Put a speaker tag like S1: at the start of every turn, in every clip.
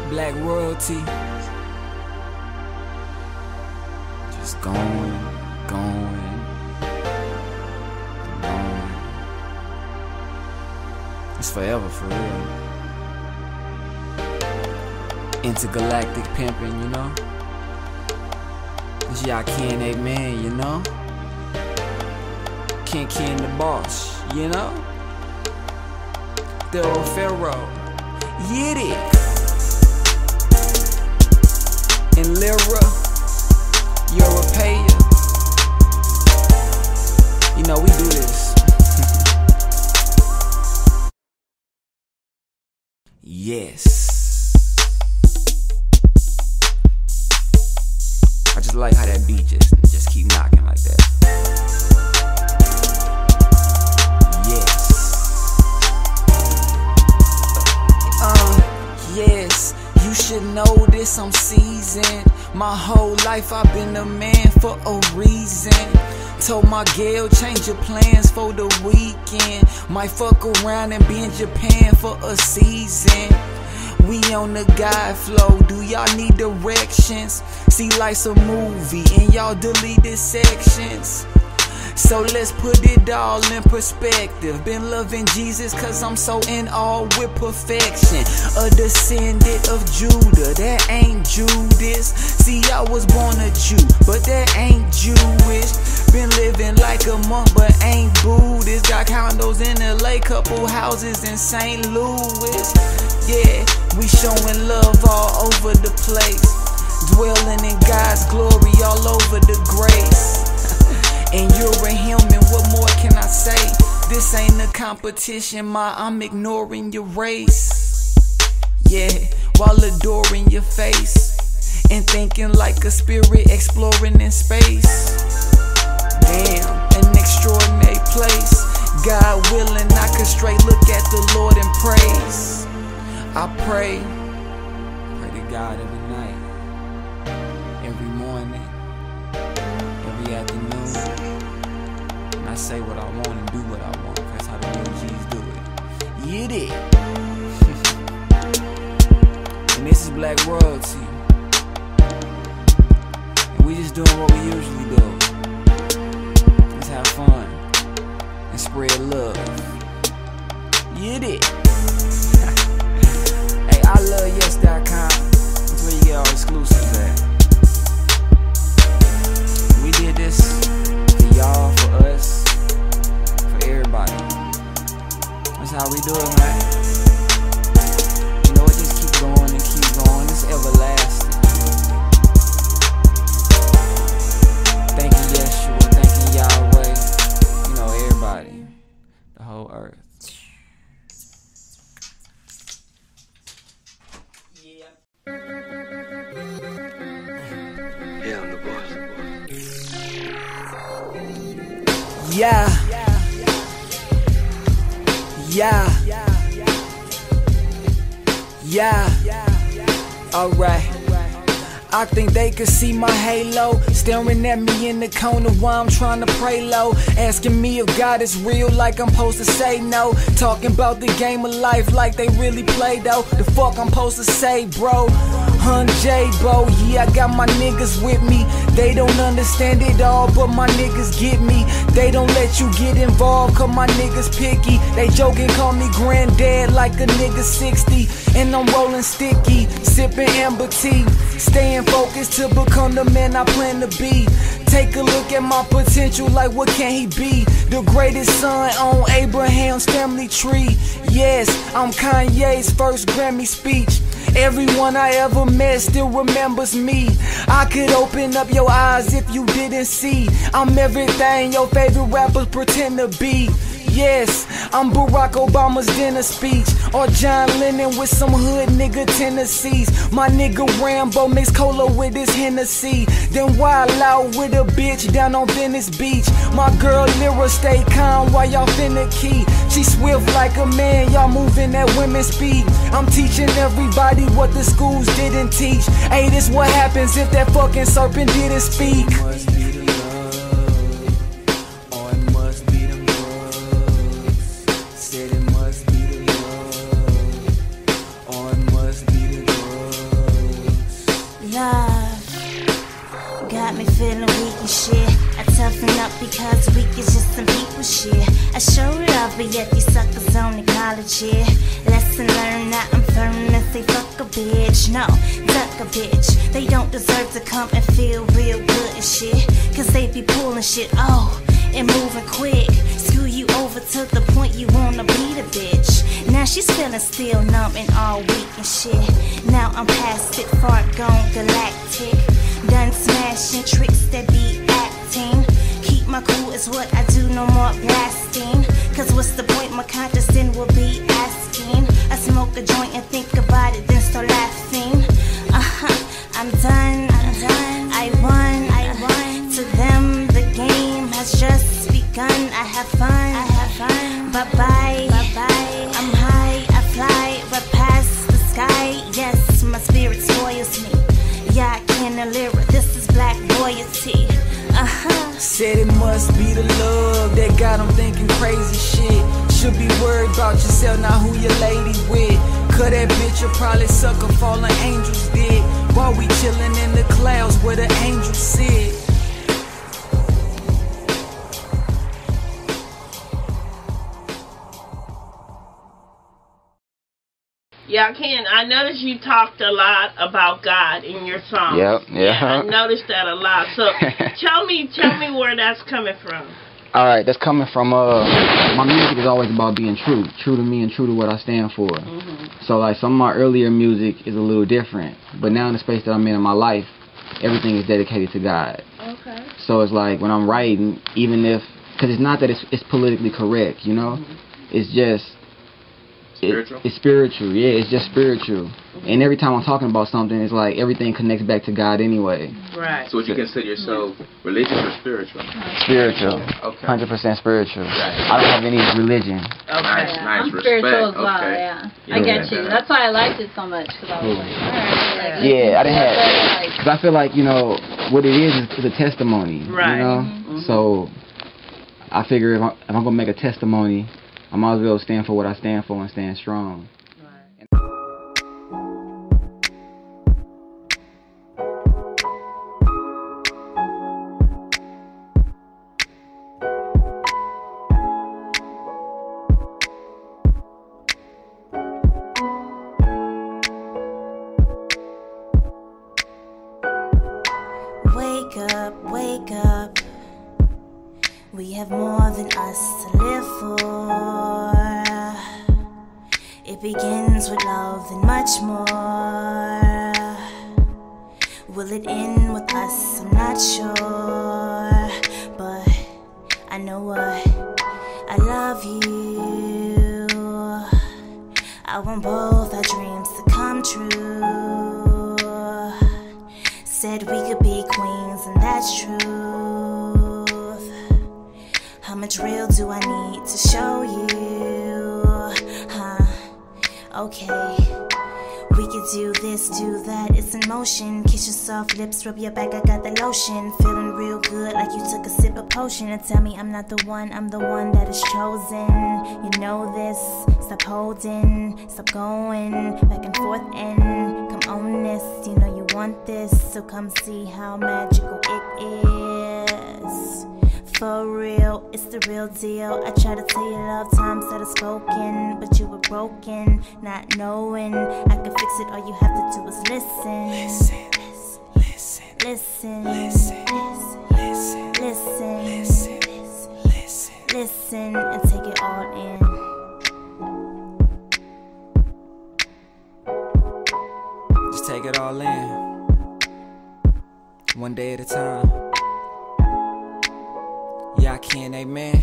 S1: Black royalty. Just going. It's forever for real. Intergalactic pimping, you know? This y'all Ken Amen, you know? Ken the boss, you know? Thorough Pharaoh, Yiddy, and Lyra, Europea. You know, we do this. Yes. I just like how that beat just keep knocking like that. Yes, you should know this, I'm seasoned. My whole life I've been a man for a reason. Told my girl change your plans for the weekend. Might fuck around and be in Japan for a season. We on the guide flow, do y'all need directions? See life's a movie and y'all deleted sections. So let's put it all in perspective. Been loving Jesus cause I'm so in awe with perfection. A descendant of Judah, that ain't Judas. See, I was born a Jew, but that ain't Jewish. Been living like a monk, but ain't Buddhist. Got condos in LA, couple houses in St. Louis. Yeah, we showing love all over the place. Dwelling in God's glory all over the grace. And you're a human, what more can I say? This ain't a competition, I'm ignoring your race. Yeah, while adoring your face. And thinking like a spirit exploring in space. Damn, an extraordinary place. God willing, I can straight look at the Lord and praise. I pray to God every night, every morning, every afternoon. And I say what I want and do what I want. That's how the real G's do it. You did. And this is Black royalty. And we just doing what we usually do. Let's have fun and spread love. You did. Hey, ILoveYes.com. That's where you get all exclusives at. We did this for y'all, for us, for everybody. That's how we do it, man. You know, it just keep going and keep going. It's everlasting. Thank you, Yeshua. Thank you, Yahweh. You know, everybody. The whole earth.
S2: Yeah, I'm the boss.
S1: Yeah. Alright. I think they could see my halo, staring at me in the corner while I'm trying to pray low. Asking me if God is real like I'm supposed to say no. Talking about the game of life like they really play though. The fuck I'm supposed to say, bro? J-Bo, yeah, I got my niggas with me. They don't understand it all, but my niggas get me. They don't let you get involved, cause my niggas picky. They joking, call me granddad like a nigga 60. And I'm rolling sticky, sipping amber tea. Staying focused to become the man I plan to be. Take a look at my potential, like what can he be? The greatest son on Abraham's family tree. Yes, I'm Kanye's first Grammy speech. Everyone I ever met still remembers me. I could open up your eyes if you didn't see. I'm everything your favorite rappers pretend to be. Yes, I'm Barack Obama's dinner speech, or John Lennon with some hood nigga tendencies. My nigga Rambo mix cola with his Hennessy, then wild out with a bitch down on Venice Beach. My girl Lyra stay calm while y'all finna key. She swift like a man, y'all moving at women's speed. I'm teaching everybody what the schools didn't teach. Hey, this what happens if that fucking serpent didn't speak.
S3: Said it must be the love, or it must be the drugs.
S2: got me feeling weak and shit. I toughen up because weak is just some people shit. I show love, but yet these suckers only college it. Lesson learned, now I'm firm and say fuck a bitch. No, duck a bitch. They don't deserve to come and feel real good and shit, cause they be pulling shit, and moving quick. Screw you over to the point you wanna be the bitch. Now she's feeling still numb and all weak and shit. Now I'm past it, far gone galactic. Done smashing tricks that be acting. Keep my cool is what I do, no more blasting. Cause what's the point, my conscience then will be asking. I smoke a joint and think about it, then start laughing. I'm done, I won. To them the game has just begun. I have fun, bye-bye. I'm high, I fly right past the sky. Yes, my spirit spoils me. Yeah, I can deliver, this is black royalty.
S1: Said it must be the love that got them thinking crazy shit. Should be worried about yourself, not who your lady with. Cause that bitch will probably suck a fallen angel's dick, while we chillin' in the clouds where the angels sit.
S3: Yeah, Ken, I noticed you talked a lot about God in your songs.
S4: Yep, yeah.
S3: I noticed that a lot. So tell me where that's coming from.
S4: Alright, that's coming from, my music is always about being true to me and true to what I stand for. So like some of my earlier music is a little different, but now in the space that I'm in my life, everything is dedicated to God.
S3: Okay.
S4: So it's like when I'm writing, even if, because it's not that it's politically correct, you know, it's just, it's spiritual, yeah, it's just spiritual. And every time I'm talking about something, it's like everything connects back to God anyway.
S3: Right.
S5: So would you consider yourself religious or spiritual?
S4: Spiritual.
S5: Okay.
S4: 100% spiritual.
S5: Right.
S4: I don't have any religion.
S3: Okay.
S5: Nice, nice.
S6: I'm
S5: Respect.
S6: spiritual as well,
S5: Okay.
S6: yeah. I get you. That's why I liked it so much, because I was like, alright. Like,
S4: Yeah, I didn't have,
S6: like,
S4: because I feel like, you know, what it is a testimony.
S3: Right.
S4: You know? So I figure if I'm going to make a testimony, I might as well stand for what I stand for and stand strong.
S2: Wake up. We have more than us to live for. It begins with love and much more. Will it end with us? I'm not sure, but I know what, I love you. I want both our dreams to come true. Said we could be queens, and that's truth. How much real do I need to show you? Okay, we could do this, do that, it's in motion. Kiss your soft lips, rub your back, I got the lotion. Feeling real good, like you took a sip of potion. And tell me I'm not the one, I'm the one that is chosen. You know this, stop holding, stop going back and forth and come on this. You know you want this, so come see how magical it is. For real, it's the real deal. I try to tell you love times that are spoken, but you were broken, not knowing I could fix it. All you have to do is listen. Listen and take it all in.
S1: Just take it all in, one day at a time. Yeah, I can, amen.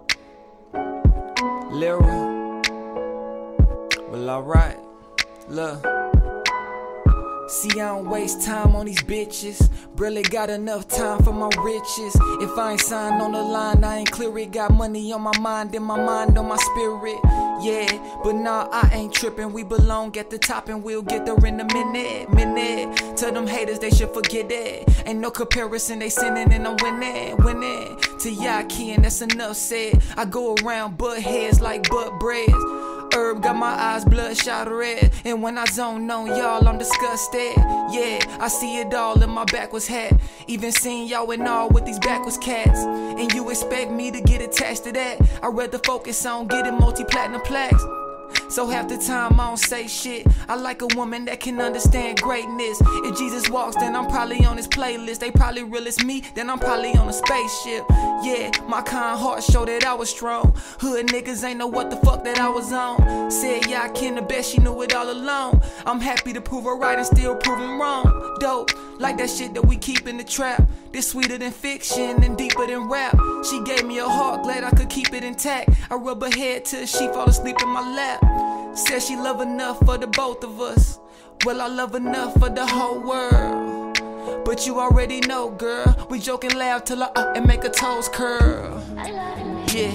S1: Lyra. Well, alright. Look. See, I don't waste time on these bitches. Barely got enough time for my riches. If I ain't signed on the line, I ain't clear it. Got money on my mind and my mind on my spirit. Yeah, but nah, I ain't tripping. We belong at the top and we'll get there in a minute. Tell them haters they should forget it. Ain't no comparison, they sinning and I'm winning. To Yaki and that's enough said. I go around butt heads like butt breads. herb, got my eyes bloodshot red. And when I zone on y'all, I'm disgusted. Yeah, I see it all in my backwards hat. Even seen y'all in all with these backwards cats. And you expect me to get attached to that? I'd rather focus on getting multi-platinum plaques. So half the time I don't say shit. I like a woman that can understand greatness. If Jesus walks, then I'm probably on his playlist. They probably real as me, then I'm probably on a spaceship. Yeah, my kind heart showed that I was strong. Hood niggas ain't know what the fuck that I was on. Said yeah, I can, the best she knew it all along. I'm happy to prove her right and still prove him wrong. Dope, like that shit that we keep in the trap. This sweeter than fiction and deeper than rap. She gave me a heart, glad I could keep it intact. I rub her head till she fall asleep in my lap. Said she love enough for the both of us. Well, I love enough for the whole world. But you already know, girl, we joke and laugh till I and make her toes curl. Yeah.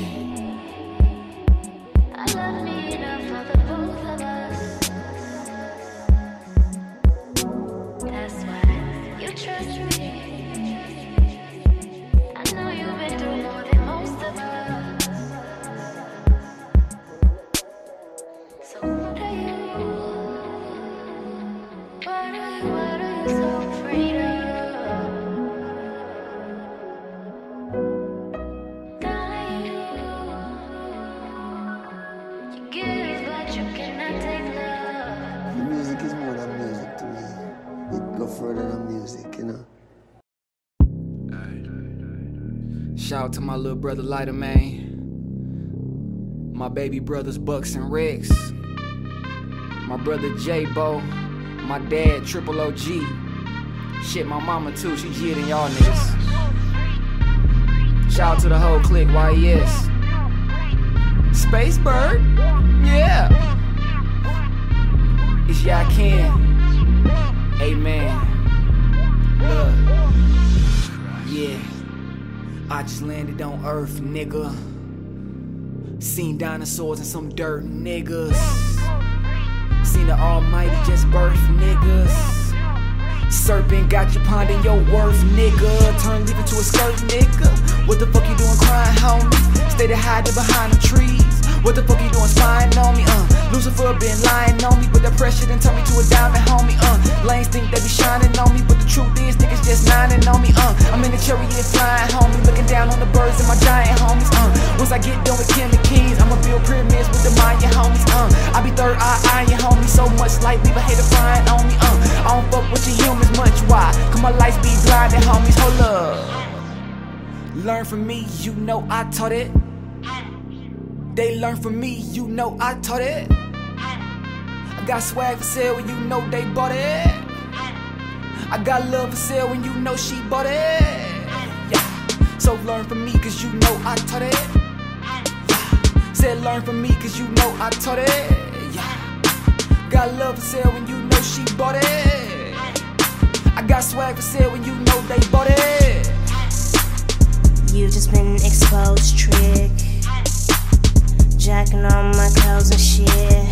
S2: I love me enough for the both of us. That's why you trust me. I know you've been through more than most of us. So what are you? What are you so afraid of? Darling, you give, but you cannot take love.
S7: Music is more than music to me. It go further than music, you know.
S1: Shout out to my little brother Lighter, man. My baby brothers Bucks and Rex. My brother J-Bo. My dad Triple OG. Shit, my mama too, she G'd than y'all niggas. Shout out to the whole clique, YES. Space Bird? Yeah. It's Yakin. Amen. Look. Yeah. I just landed on Earth, nigga. Seen dinosaurs and some dirt, niggas. Seen the Almighty just birth, niggas. Serpent got you pondering your worth, nigga. Turn leaf into a skirt, nigga. What the fuck you doing crying, homie? Stay to hiding behind the trees. What the fuck you doing spying on me, Lucifer been lying on me, but that pressure done turn me to a diamond, homie, Lanes think they be shining on me, but the truth is niggas just nining on me, I'm in the chariot flying, homie, looking down on the birds and my giant homies, Once I get done with Kim and Kings, I'ma build pyramids with the Mayan homies, I be third eye your homie, so much light, leave a hater flying on me, I don't fuck with your humans much, why? Cause my lights be blinding, homies, hold up. Learn from me, you know I taught it. They learn from me, you know I taught it. I got swag for sale when you know they bought it. I got love for sale when you know she bought it. Yeah. So learn from me cause you know I taught it. Yeah. Said learn from me cause you know I taught it. Yeah. Got love for sale when you know she bought it. I got swag for sale when you know they bought it.
S2: You just been exposed, trick. Jacking on my clothes and shit.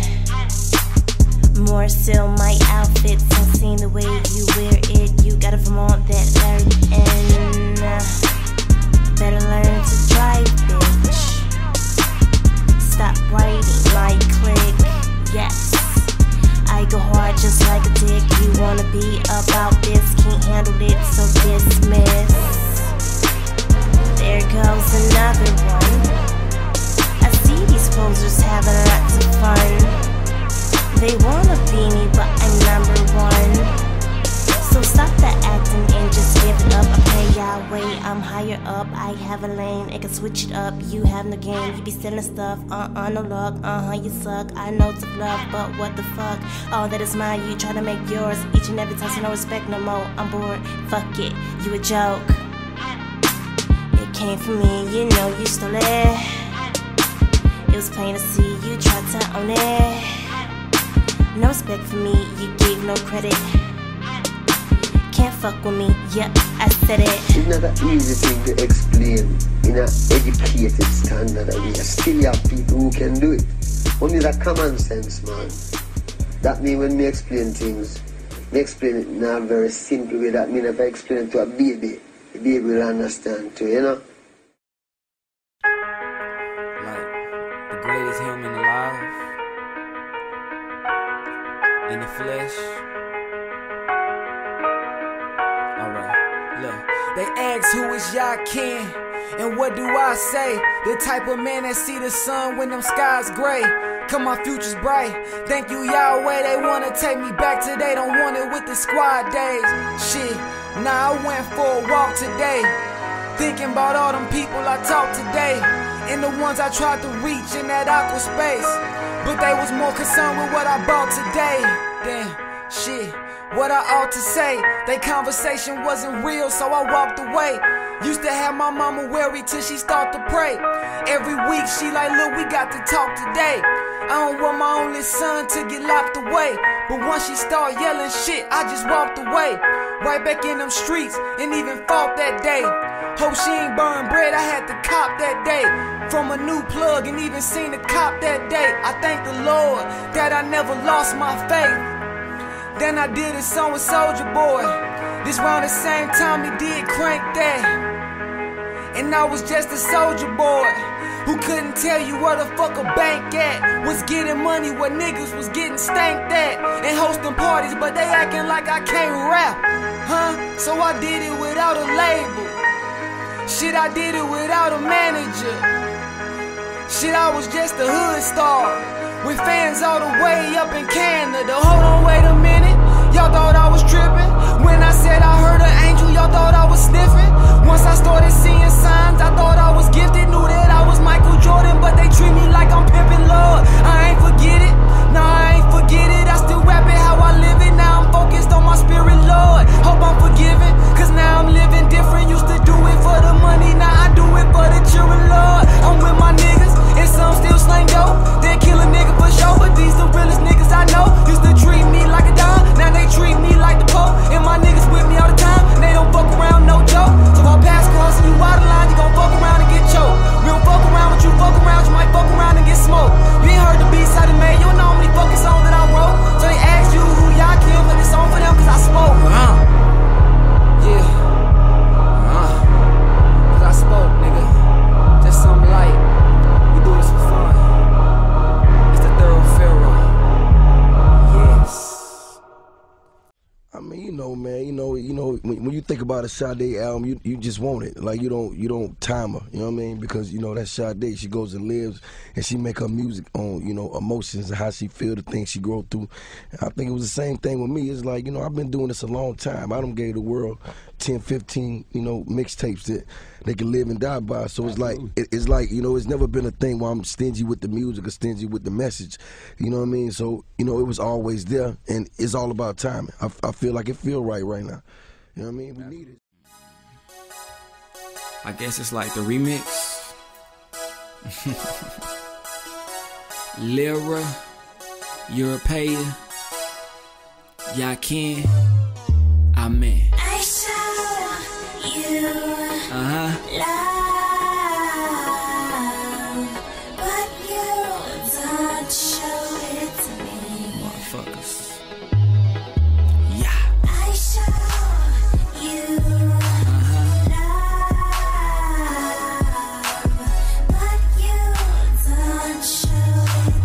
S2: More still my outfits. I've seen the way you wear it. You got it from all that dirt. And better learn to drive, bitch. Stop writing my click. Yes, I go hard just like a dick. You wanna be about this, can't handle it, so dismiss. There goes another one. These posers having lots of fun. They wanna be me, but I'm number one. So stop the acting and just give it up. Okay, Yahweh, I'm higher up. I have a lane, I can switch it up. You have no game, you be selling stuff. No luck, you suck. I know it's love, but what the fuck? All that is mine, you try to make yours. Each and every time, so no respect no more. I'm bored, fuck it, you a joke. It came from me, you know you stole it. It was plain to see you tried to own it. No respect for me, you gave no credit. Can't fuck with me, yep, I said it.
S7: It's not an easy thing to explain in an educated standard that we still have people who can do it. Only that common sense, man. That means when me explain things, me explain it in a very simple way. That means if I explain it to a baby, the baby will understand too, you know?
S1: Like, the greatest human alive flesh. Alright, look. They ask who is Yakin, and what do I say? The type of man that see the sun when them skies gray. Cause my future's bright. Thank you, Yahweh. They wanna take me back to they don't want it with the squad days. Shit, nah, I went for a walk today, thinking about all them people I talked today, and the ones I tried to reach in that aqua space. But they was more concerned with what I bought today than shit, what I ought to say. They conversation wasn't real, so I walked away. Used to have my mama worried till she start to pray. Every week she like, look, we got to talk today. I don't want my only son to get locked away. But once she start yelling shit, I just walked away. Right back in them streets, and even fought that day. Hope she ain't burned bread, I had to cop that day. From a new plug, and even seen a cop that day. I thank the Lord that I never lost my faith. Then I did a song with Soulja Boy. This round the same time he did Crank That. And I was just a soldier boy who couldn't tell you where the fuck a bank at. Was getting money where niggas was getting stanked at, and hosting parties, but they acting like I can't rap. Huh? So I did it without a label. Shit, I did it without a manager. Shit, I was just a hood star with fans all the way up in Canada. Hold on, wait a minute. Y'all thought I was tripping when I said I heard an angel. Y'all thought I was sniffing. Once I started seeing signs, I thought I was gifted. Knew that I was Michael Jordan, but they treat me like I'm pimping Lord. I ain't forget it. Nah, I ain't forget it. I still rap it how I live it. Now I'm focused on my spirit, Lord. Hope I'm forgiven, cause now I'm living different. Used to do it for the money, now I do it for the children, Lord. I'm with my niggas, and some still slang dope. They kill a nigga for sure, but these the realest niggas I know. Used to treat me like a dime, now they treat me like the Pope. And my niggas with me all the time, and they don't fuck around, no joke. So I pass crossing you out of line, you gon' fuck around and get choked. We don't fuck around with you, fuck around, you might fuck around and get smoked. You ain't heard the B-side of May, you don't know how many fucking songs that I wrote. So they ask you who y'all kill, but this song for them cause I spoke. Yeah. Cause I spoke, nigga. Just some light. We do this for fun. It's the Thorough Pharaoh. Yes.
S8: I mean, you know, man, you know, when you think about a Sade album, you just want it. Like you don't time her, you know what I mean? Because you know that Sade, she goes and lives, and she make her music on, you know, emotions and how she feel, the things she go through. And I think it was the same thing with me. It's like, you know, I've been doing this a long time. I done gave the world 10, 15, you know, mixtapes that they can live and die by. So it's like, it's like, you know, it's never been a thing where I'm stingy with the music or stingy with the message. You know what I mean? So, you know, it was always there, and it's all about timing. I feel like it feel right now. You know what I mean? We need it.
S1: I guess it's like the remix. Lyra, European, Yakin, Amen.
S2: I saw you love, but you don't show it to me.
S1: Motherfuckers.
S2: I saw you love, but you don't show it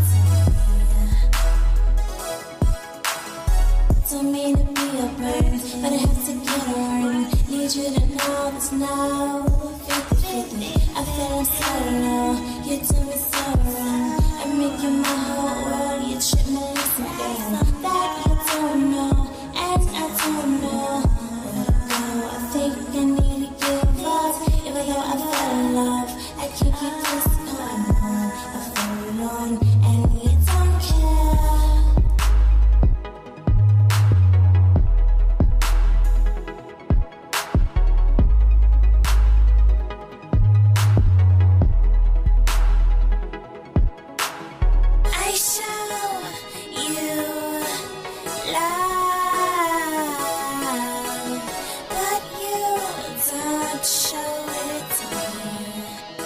S2: to me. Don't mean to be a burden, but I have to get on. Need you to know this now. 50-50, I feel I'm so low. You do me so wrong. I make you my whole world. You trip me like something that you don't know, and I don't know. I think I need to give up. Even though I fell in love, I can't keep this going on. I fell alone, and you don't care. I show you love, but you don't show it to me.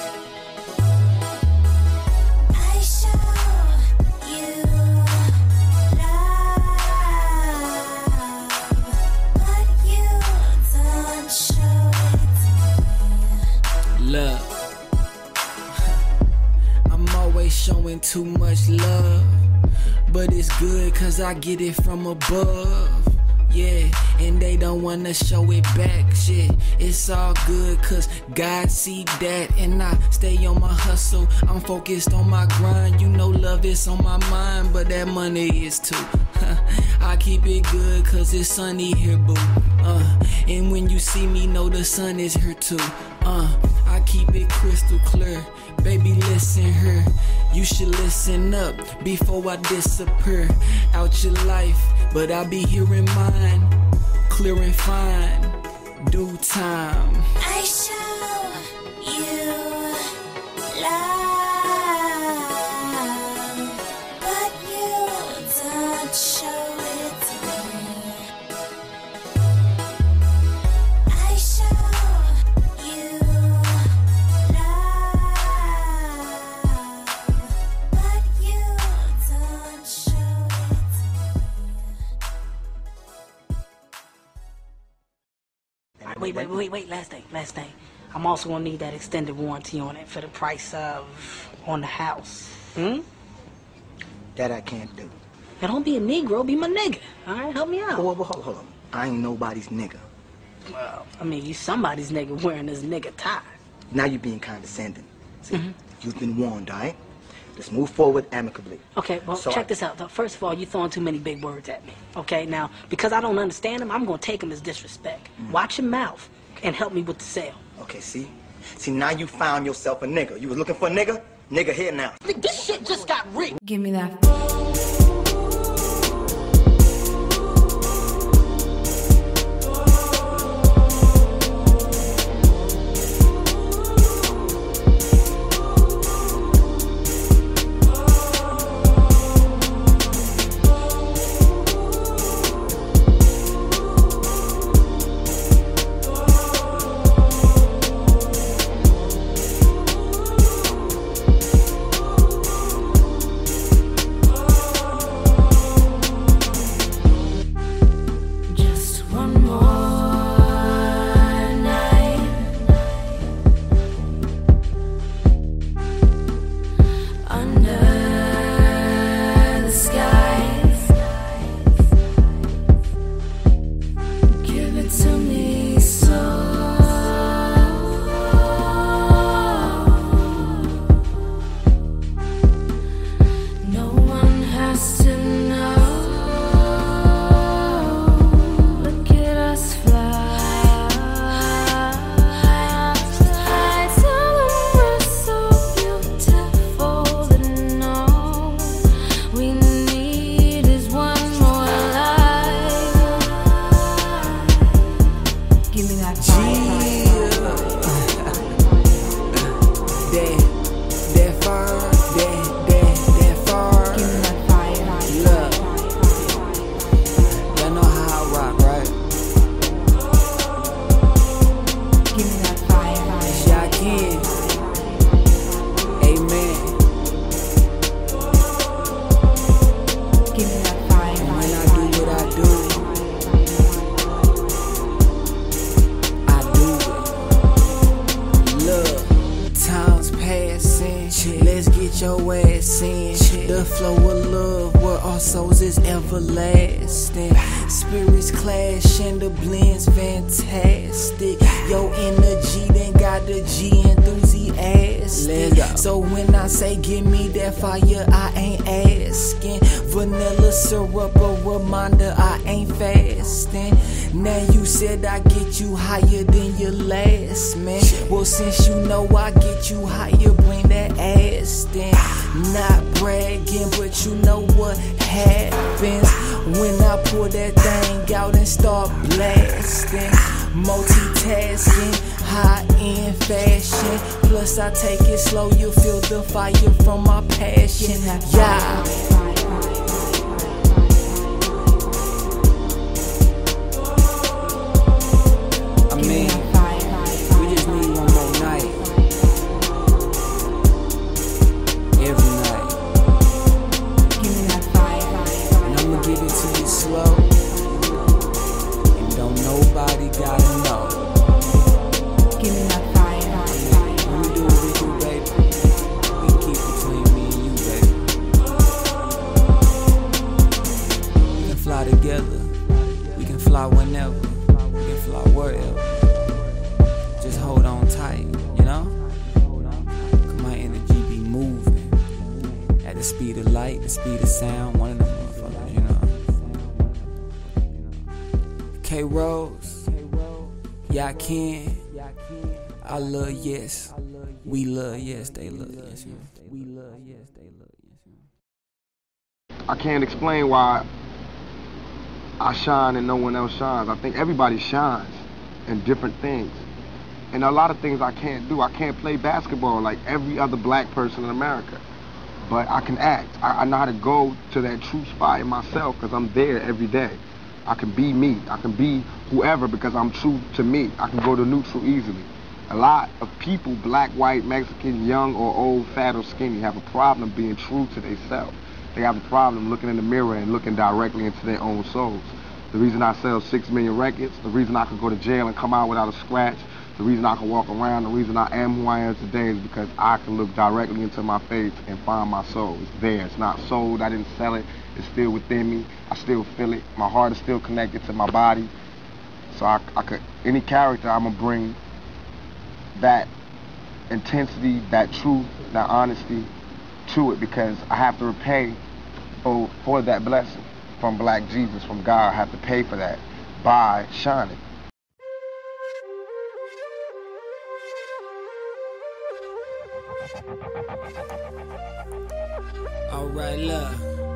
S2: I show you love, but you don't show it to me.
S1: Love. I'm always showing too much love, but it's good cause I get it from above. Yeah, and they don't wanna show it back, shit. It's all good cause God see that, and I stay on my hustle. I'm focused on my grind. You know love is on my mind, but that money is too. I keep it good cause it's sunny here, boo. And when you see me, know the sun is here too. I keep it crystal clear. Baby, listen here. You should listen up before I disappear out your life. But I'll be here in mine, clear and fine, due time.
S2: I show you love, but you don't show it to me. I show you love, but you don't show it to me.
S9: Wait, last thing. I'm also gonna need that extended warranty on it for the price of on the house.
S10: That I can't do.
S9: Now don't be a Negro, be my nigga. Alright, help me out.
S10: Hold on. I ain't nobody's nigga.
S9: Well, I mean, you somebody's nigga wearing this nigga tie.
S10: Now you're being condescending. See, you've been warned, alright? Let's move forward amicably.
S9: Okay, well, check this out. First of all, you're throwing too many big words at me. Okay, now, because I don't understand them, I'm gonna take them as disrespect. Watch your mouth and help me with the sale.
S10: Okay, see, now you found yourself a nigga. You was looking for a nigga? Nigga here now.
S9: This shit just got rigged.
S11: Give me that.
S1: your ass in. The flow of love where our souls is everlasting. Spirits clash and the blend's fantastic. Your energy then got the G enthusiastic. So when I say give me that fire, I ain't asking. Vanilla syrup, a reminder I ain't fasting. Now you said I get you higher than your last man. Well, since you know I get you higher, bring that ass then. Not bragging, but you know what happens when I pull that thing out and start blasting. Multitasking, high-end fashion. Plus I take it slow, you feel the fire from my passion. Yeah. I mean, we just need one more night. Every night. Give me that fire. And I'ma give it to you slow. And don't nobody gotta know. Give me that fire. When we do what we do, baby, we can keep between me and you, baby. fly whenever, we can fly wherever. Just hold on tight, you know? Cause my energy be moving at the speed of light, the speed of sound, one of them motherfuckers, you know? K-Rose, yeah, I can. I love yes. We love yes, they love yes. We love yes, they love yes.
S11: I can't explain why I shine and no one else shines. I think everybody shines in different things. And a lot of things I can't do. I can't play basketball like every other black person in America. But I can act. I know how to go to that true spot in myself because I'm there every day. I can be me. I can be whoever because I'm true to me. I can go to neutral easily. A lot of people, black, white, Mexican, young or old, fat or skinny, have a problem being true to themselves. They have a problem looking in the mirror and looking directly into their own souls. The reason I sell 6 million records, the reason I could go to jail and come out without a scratch, the reason I can walk around, the reason I am who I am today is because I can look directly into my faith and find my soul. It's there. It's not sold. I didn't sell it. It's still within me. I still feel it. My heart is still connected to my body. So I could, any character, I'm going to bring that intensity, that truth, that honesty to it because I have to repay for that blessing from Black Jesus, from God. I have to pay for that by shining.
S1: Alright, love.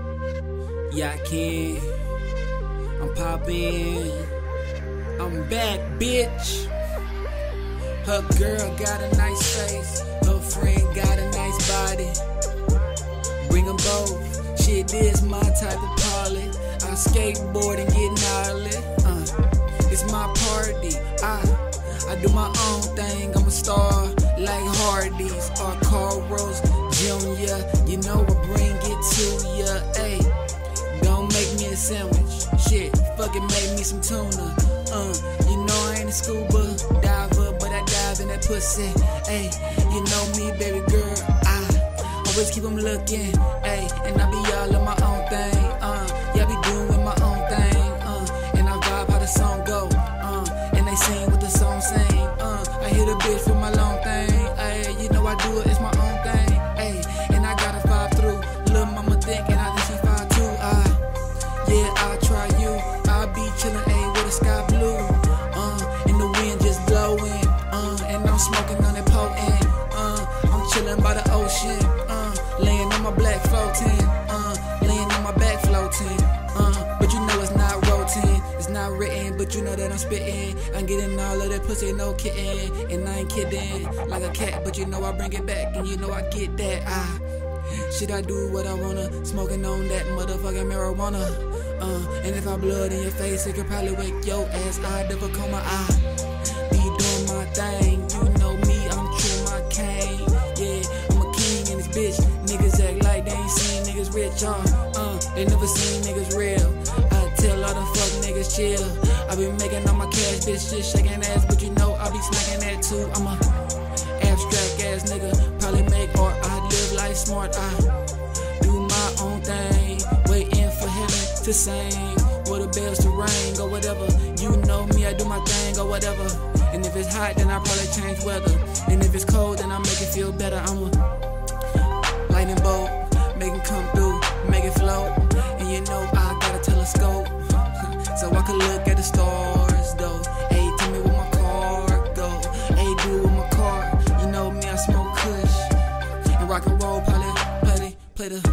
S1: Yeah, I can. I'm poppin'. I'm back, bitch. Her girl got a nice face. Her friend got a nice body. Bring them both. Shit, this my type of party. I skateboard and get gnarly. It's my party. I do my own thing. I'm a star like Hardy's or Carl Rose Jr. You know I bring it to ya. Ayy, don't make me a sandwich. Shit, fucking make me some tuna. You know I ain't a scuba diver, but I dive in that pussy. Ayy, you know me, baby girl. I always keep them looking. Ayy, and I be all in my own thing. Yeah, I be doing my own thing. And I vibe how the song go. And they sing what the song sing. I hit a bitch for my long thing. Ayy, you know I do it, it's my own thing. Ayy, and I gotta vibe through. Lil' mama thinking I think she vibe too. Yeah, I'll try you. I'll be chillin', ayy, with the sky blue. And the wind just blowing. And I'm smoking on it potent. I'm chillin' by the ocean. Laying on my black floating. Laying on my back floating. But you know it's not routine. It's not written, but you know that I'm spittin'. I'm getting all of that pussy, no kidding. And I ain't kidding. Like a cat, but you know I bring it back. And you know I get that. Shit, I do what I wanna. Smoking on that motherfucking marijuana. And if I blood in your face, it could probably wake your ass. I never call my eye. Be doing my thing. You know me, I'm true, my cane. Yeah, I'm a king in this bitch. Niggas act like they ain't seen niggas rich, they never seen niggas real. I tell all the fuck niggas chill. I be making all my cash, bitch, just shaking ass, but you know I be smacking that too. I'm a abstract ass nigga, probably make art. I live life smart. I do my own thing, waiting for heaven to sing, or the bells to ring, or whatever. You know me, I do my thing, or whatever. And if it's hot, then I probably change weather. And if it's cold, then I make it feel better. I'm a lightning bolt, make it come through, make it float. And you know I got a telescope, so I can look at the stars, though. Hey, tell me where my car go. Hey, do with my car. You know me, I smoke kush and rock and roll. Probably play the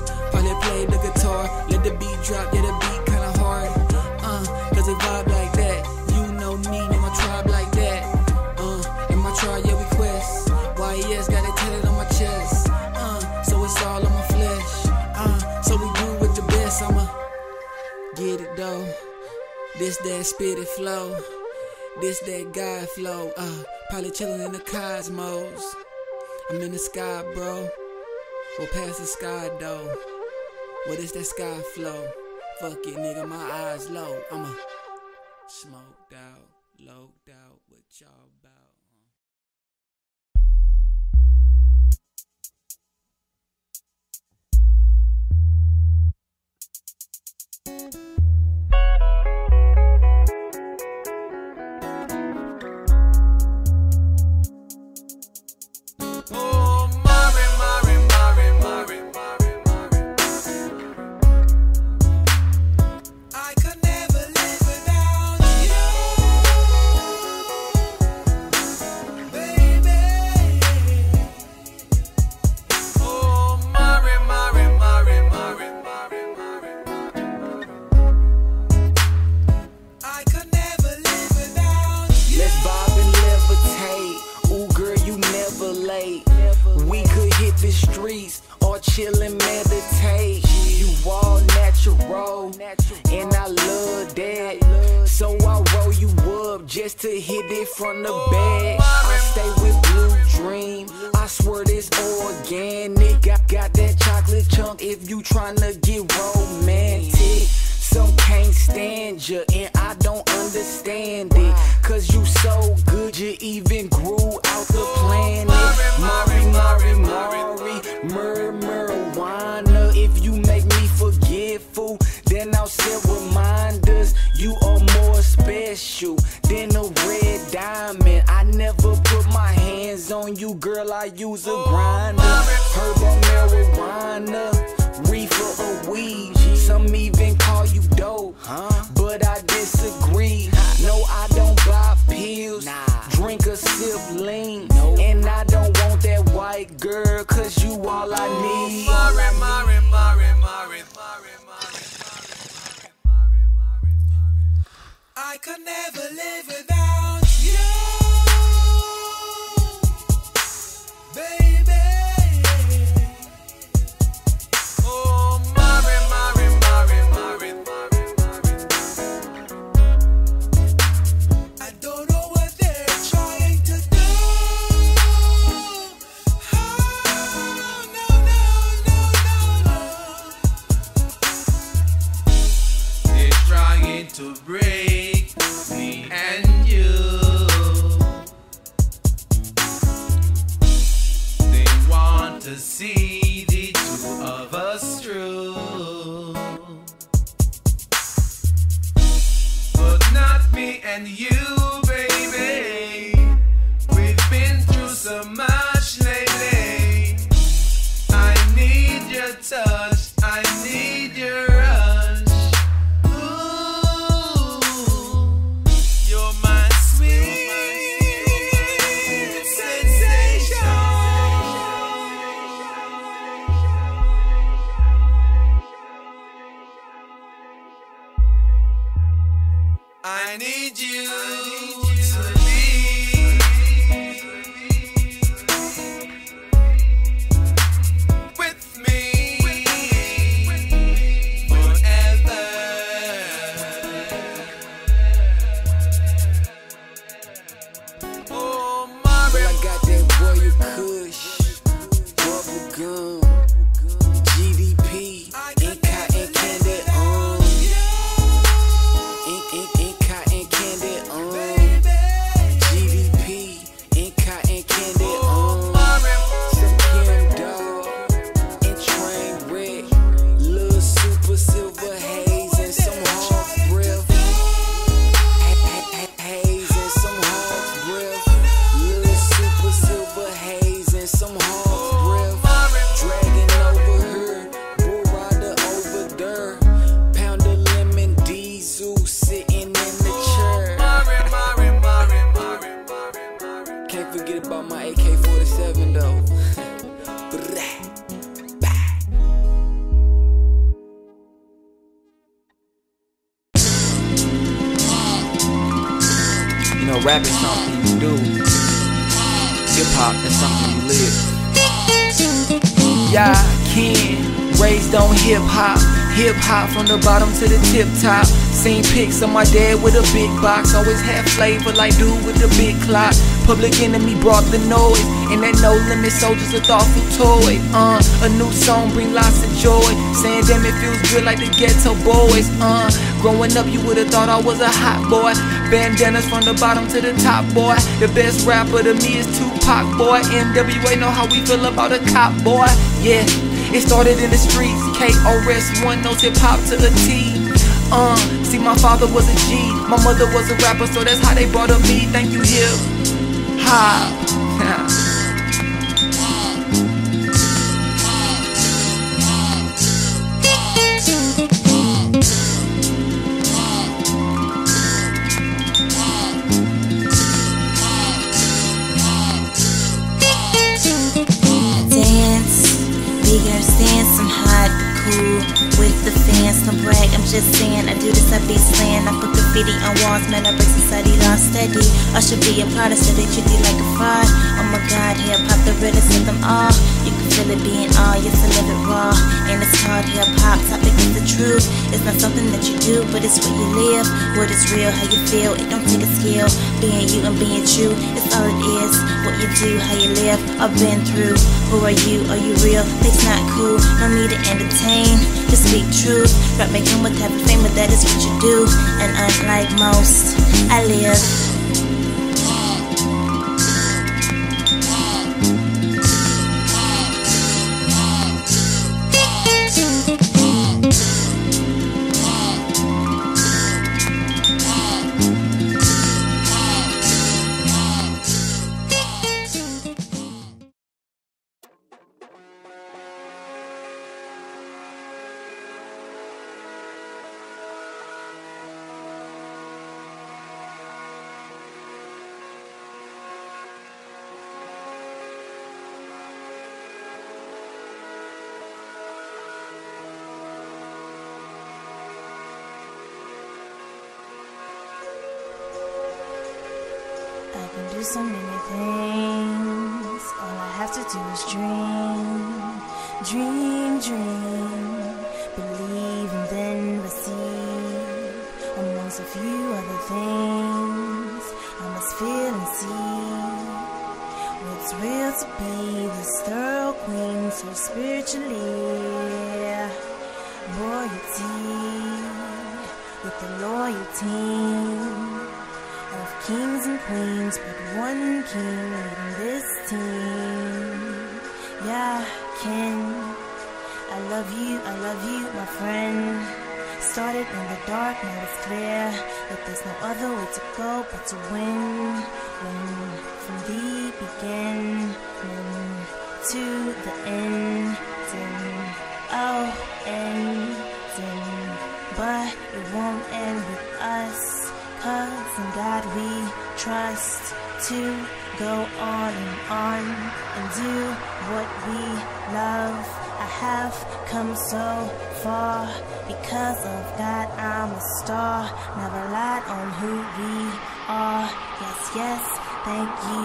S1: guitar. Let the beat drop, yeah, the beat kinda hard. Cause it vibe like that. You know me and my tribe like that. In my tribe, yeah, we quest. YES got it tatted on my chest. So it's all on my flesh. So we do with the best. I'ma get it though. This that spirit flow. This that God flow. Probably chillin' in the cosmos. I'm in the sky, bro. Or past the sky though. What is that sky flow? Fuck it, nigga, my eyes low. I'ma smoked out, loped out, what y'all about? chill and meditate. You all natural, and I love that. So I roll you up just to hit it from the back. I stay with Blue Dream, I swear this organic. Got that chocolate chunk if you tryna get romantic. Some can't stand you, and I don't understand it. Cause you so good, you even grew out the planet. Marijuana. If you make me forgetful, then I'll set reminders. You are more special than a red diamond. I never put my hands on you, girl, I use a grinder. Herbal marijuana, reefer or weed. Some even call you dope, but I disagree. No, I don't buy pills, drink a sip lean. And I don't want that white girl, cause you all I need.
S12: I could never live without you, baby. Oh, I don't know what they're trying to do. Oh, no. They're trying to break me and you. They want to see the two of us through, but not me and you, baby. We've been through so much lately. I need your touch, I need your rush. Ooh, you're my sweet sensation. I need you to be with me forever. Oh,
S1: Well, I got that Royal Kush, bubble gum, GDP, and cotton candy on. And cotton candy on. GDP, and cotton candy on. Some Kim Dog, and Trainwreck, Lil Super Silver Haze, and some Hawks Breath. Haze and some Hawks Breath. Lil Super Silver Haze and some Hawks Breath. Dragging over her, bull rider over there. Pound of lemon diesel sitting in the chair. Can't forget about my AK-47 though.
S4: You know, rapping something you do. Hip hop is something you live.
S1: Yeah, Ken, raised on hip hop. Hip hop from the bottom to the tip top. Seen pics of my dad with a big box. Always had flavor like dude with the big clock. Public Enemy brought the noise, and that No Limit Soldier's a thoughtful toy. A new song bring lots of joy. Saying damn it feels good like the Ghetto Boys. Growing up you would've thought I was a hot boy. Bandanas from the bottom to the top, boy. The best rapper to me is Tupac, boy. NWA know how we feel about a cop, boy. Yeah, it started in the streets. KRS-One knows hip hop to a T. See my father was a G, my mother was a rapper, so that's how they brought up me. Thank you, hip hop.
S2: Big girls dance, I'm hot, cool with the fans. Don't brag, I'm just saying, I do this, I be slaying. I put graffiti on walls, man, I break society law steady. I should be applauded, so they treat you like a fraud. Oh my god, hip hop, the realest of them all. You can feel it being all, yes I live it raw. And it's called hip-hop, topic is the truth. It's not something that you do, but it's what you live. What is real, how you feel, it don't take a skill. Being you and being true, it's all it is. What you do, how you live, I've been through. Who are you real? It's not cool, no need to entertain. Just speak truth, rap may come with having fame, but that is what you do. And unlike most, I live. I can do so many things. All I have to do is dream, dream, dream. Believe and then receive. Amongst a few other things, I must feel and see what's real to be this thorough queen, so spiritually royalty with the loyalty of kings and queens, but one king leading this team. Yeah, Ken, I love you, my friend. Started in the dark, now it's clear that there's no other way to go but to win. Win from the beginning to the end. But it won't end with us. 'Cause in God we trust to go on and do what we love. I have come so far because of God. I'm a star, never lied on who we are. Yes, yes, thank you,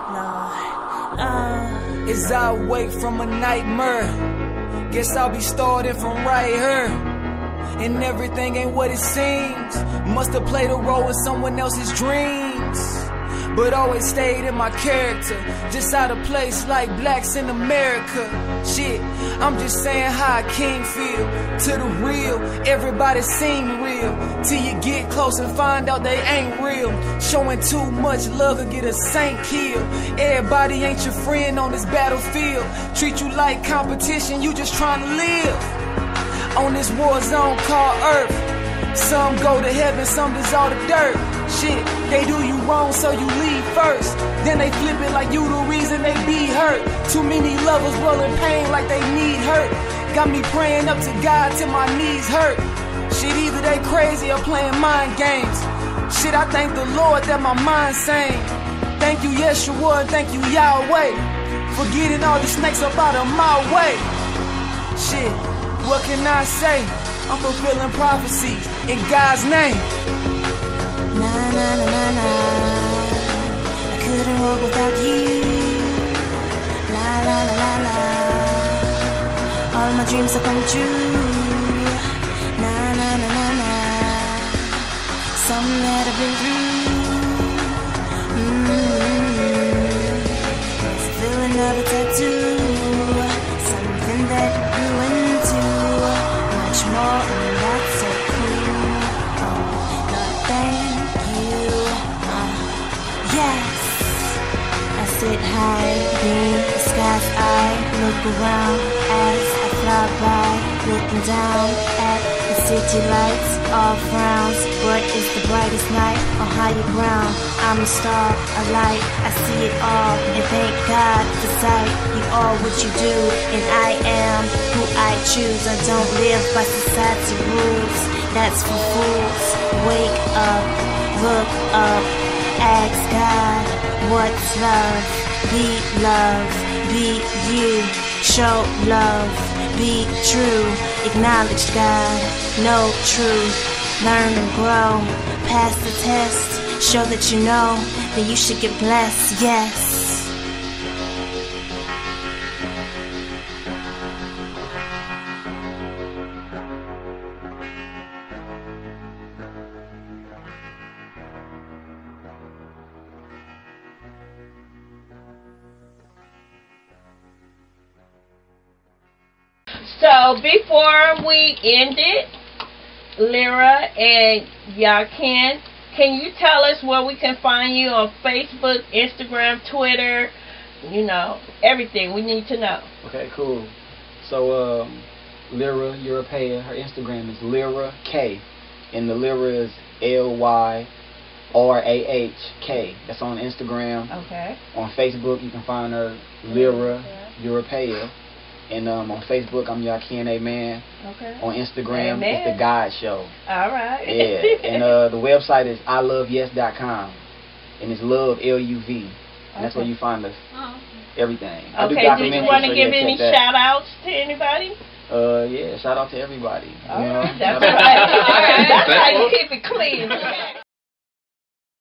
S2: Lord.
S1: As I wake from a nightmare, guess I'll be starting from right here. And everything ain't what it seems. Must have played a role in someone else's dreams, but always stayed in my character. Just out of place like blacks in America. Shit, I'm just saying how a king feel. To the real, everybody seem real, till you get close and find out they ain't real. Showing too much love to get a saint killed. Everybody ain't your friend on this battlefield. Treat you like competition, you just trying to live on this war zone called Earth. Some go to heaven, some dissolve to dirt. Shit, they do you wrong, so you leave first. Then they flip it like you the reason they be hurt. Too many lovers rolling pain like they need hurt. Got me praying up to God till my knees hurt. Shit, either they crazy or playing mind games. Shit, I thank the Lord that my mind's sane. Thank you, Yeshua, and thank you, Yahweh, for getting all the snakes up out of my way. Shit, what can I say? I'm fulfilling prophecies in God's name.
S2: Nah, nah, nah, nah, nah. I couldn't walk without you. La, la, la, la, la. All my dreams have come true. Nah, nah, nah, nah, nah. Something that I've been through. It's a feeling of a tattoo. Something that grew into much more, and that's so cool. Oh, Lord, thank you. Yes. I sit high in the sky's eye, look around as I fly by, looking down at the city lights, all frowns. What is the brightest night on higher ground? I'm a star, a light, I see it all, and thank God for sight. You are what you do, and I am who I choose. I don't live by society rules, that's for fools. Wake up, look up, ask God, what's love? Be love, be you, show love, be true, acknowledge God, know truth, learn and grow, pass the test, show that you know, then you should get blessed, yes.
S3: So before we end it, Lyra and Yakin, can you tell us where we can find you on Facebook, Instagram, Twitter, you know, everything we need to know?
S4: Okay, cool. So, Lyra Europea, her Instagram is Lyra K, and the Lyra is LYRAHK. That's on Instagram.
S3: Okay.
S4: On Facebook, you can find her Lyra Europea. And on Facebook, I'm Yakin Amen.
S3: Okay.
S4: On Instagram,
S3: Amen.
S4: it's The God Show.
S3: All right.
S4: Yeah. And the website is iloveyes.com. And it's love, L-U-V. And that's where you find us. Everything.
S3: Okay, did you want to give any shout-outs to anybody?
S4: Yeah, shout out to everybody.
S3: All right, that's right. All right. That's how you keep it clean.